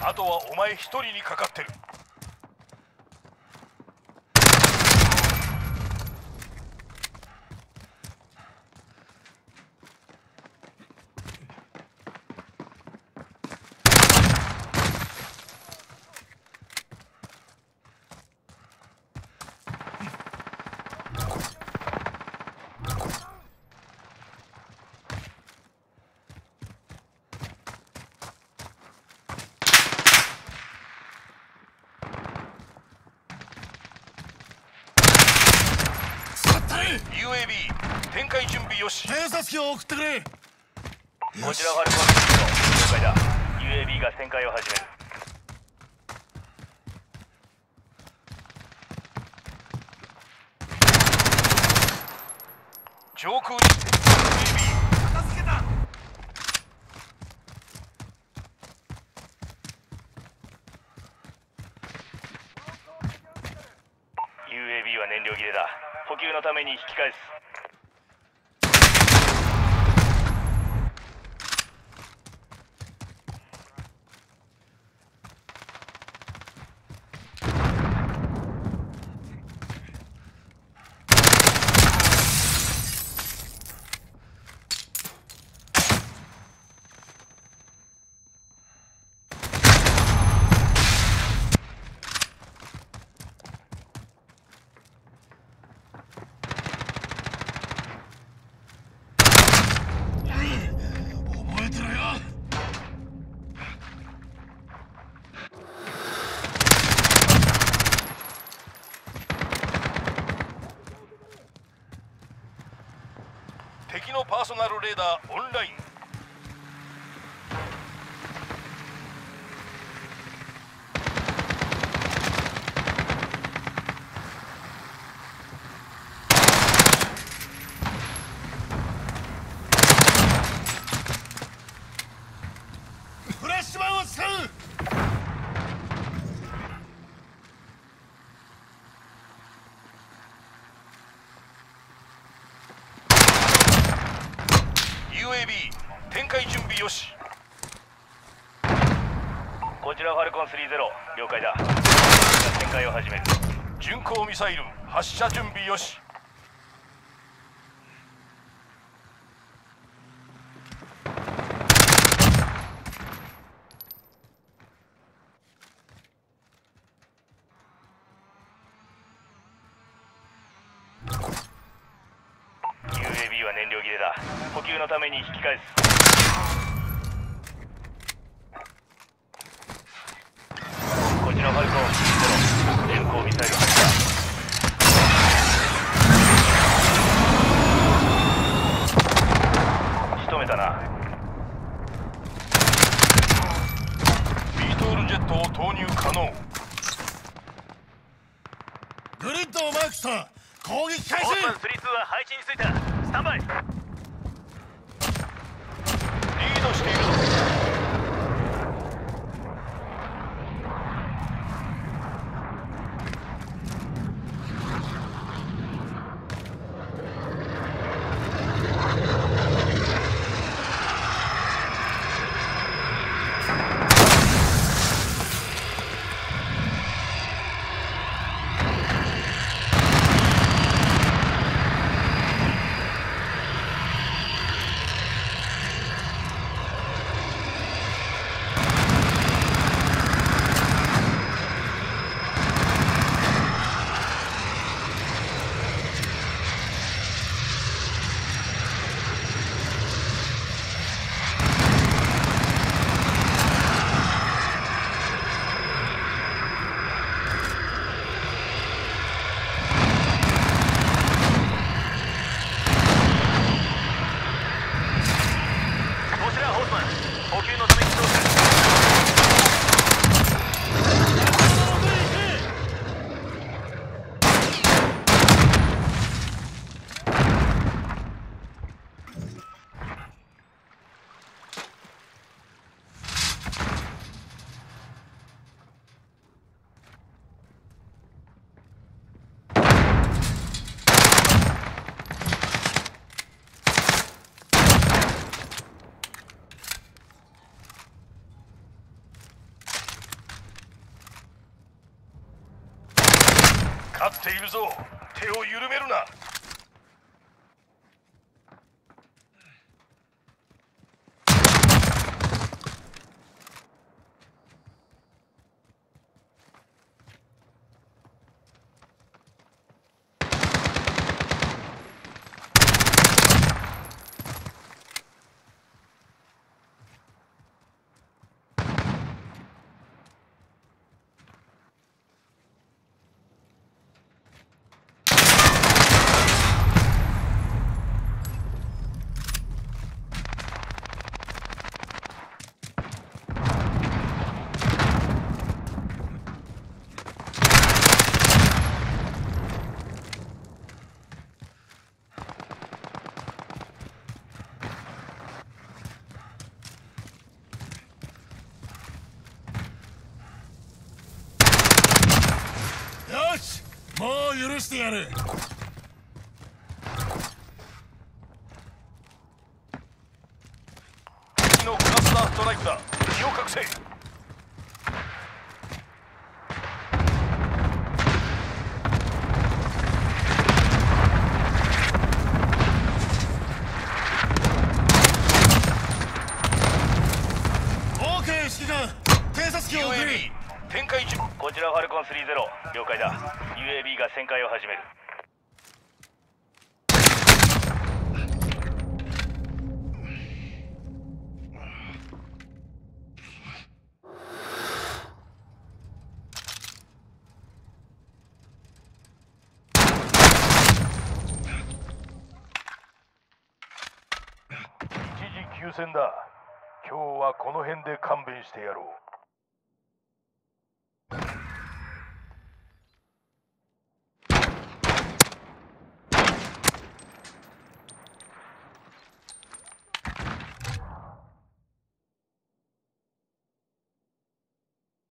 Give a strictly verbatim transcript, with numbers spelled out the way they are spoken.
あとはお前一人にかかってる。ユーエービー 展開準備よし。 偵察機を送ってくれ。 こちらファルコンスリー了解だ。 ユーエービー が旋回を始める。 上空に ユーエービー片付けた。 ユーエービー は燃料切れだ。補給のために引き返す。 覚えてろよ。 敵のパーソナルレーダーオンライン。 フラッシュマンを使う。 ユーエービー 展開準備よし。 こちらファルコンスリーゼロ了解だ。旋回を始める。 巡航ミサイル発射準備よし。 ユーエービー は燃料切れだ。補給のために引き返す。こちらファルコンスリーゼロ巡航ミサイル発射。仕留めたな。 ビートールジェットを投入可能。 グリッドをマークした。攻撃開始。 オースマンスリーツーは配置についた。スタンバイ。 リードしているぞ。 っているぞ。手を緩めるな。 よし、もう許してやる。 敵のクラスターストライクだ。身を隠せ。 オーケー、指揮官、偵察機を送り。 ユーエービー 展開中。 こちらファルコンスリーゼロ、了解だ。 ユーエービー が旋回を始める。 一時休戦だ。今日はこの辺で勘弁してやろう。